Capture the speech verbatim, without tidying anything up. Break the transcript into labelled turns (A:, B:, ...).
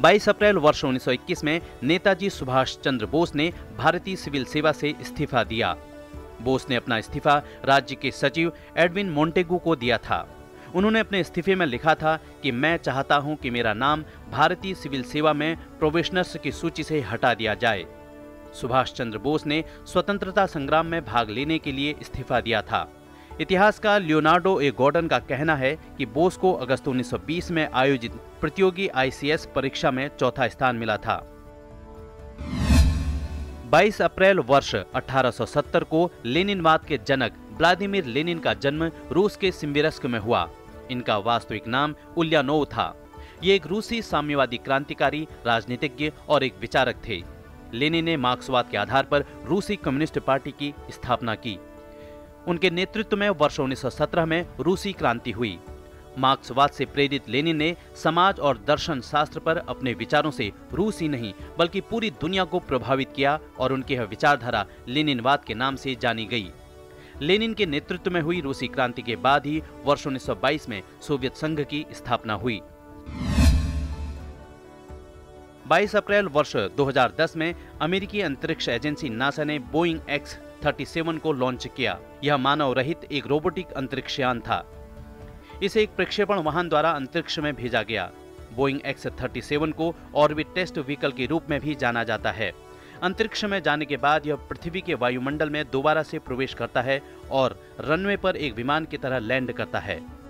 A: बाईस अप्रैल वर्ष उन्नीस सौ इक्कीस में नेताजी सुभाष चंद्र बोस ने भारतीय सिविल सेवा से इस्तीफा दिया। बोस ने अपना इस्तीफा राज्य के सचिव एडविन मोंटेगू को दिया था। उन्होंने अपने इस्तीफे में लिखा था कि मैं चाहता हूं कि मेरा नाम भारतीय सिविल सेवा में प्रोबेशनर्स की सूची से हटा दिया जाए। सुभाष चंद्र बोस ने स्वतंत्रता संग्राम में भाग लेने के लिए इस्तीफा दिया था। इतिहासकार लियोनार्डो ए गॉर्डन का कहना है कि बोस को अगस्त उन्नीस सौ बीस में आयोजित प्रतियोगी आई सी एस परीक्षा में चौथा स्थान मिला था। बाईस अप्रैल वर्ष अठारह सौ सत्तर को लेनिनवाद के जनक व्लादिमीर लेनिन का जन्म रूस के सिम्बिरस्क में हुआ। इनका वास्तविक नाम उल्यानोव था। ये एक रूसी साम्यवादी क्रांतिकारी, राजनीतिज्ञ और एक विचारक थे। लेनिन ने मार्क्सवाद के आधार पर रूसी कम्युनिस्ट पार्टी की स्थापना की। उनके नेतृत्व में वर्ष उन्नीस सौ सत्रह में रूसी क्रांति हुई। मार्क्सवाद से प्रेरित लेनिन ने समाज और दर्शन शास्त्र पर अपने विचारों से रूस ही नहीं बल्कि पूरी दुनिया को प्रभावित किया और उनकी यह विचारधारा लेनिनवाद के नाम से जानी गई। लेनिन के नेतृत्व में हुई रूसी क्रांति के बाद ही वर्ष उन्नीस सौ बाईस में सोवियत संघ की स्थापना हुई। बाईस अप्रैल वर्ष दो हज़ार दस में अमेरिकी अंतरिक्ष एजेंसी नासा ने बोइंग एक्स सैंतीस को लॉन्च किया। यह मानव रहित एक रोबोटिक अंतरिक्ष यान था। इसे एक प्रक्षेपण वाहन द्वारा अंतरिक्ष में भेजा गया। बोइंग एक्स सैंतीस को ऑर्बिट टेस्ट व्हीकल के रूप में भी जाना जाता है। अंतरिक्ष में जाने के बाद यह पृथ्वी के वायुमंडल में दोबारा से प्रवेश करता है और रनवे पर एक विमान की तरह लैंड करता है।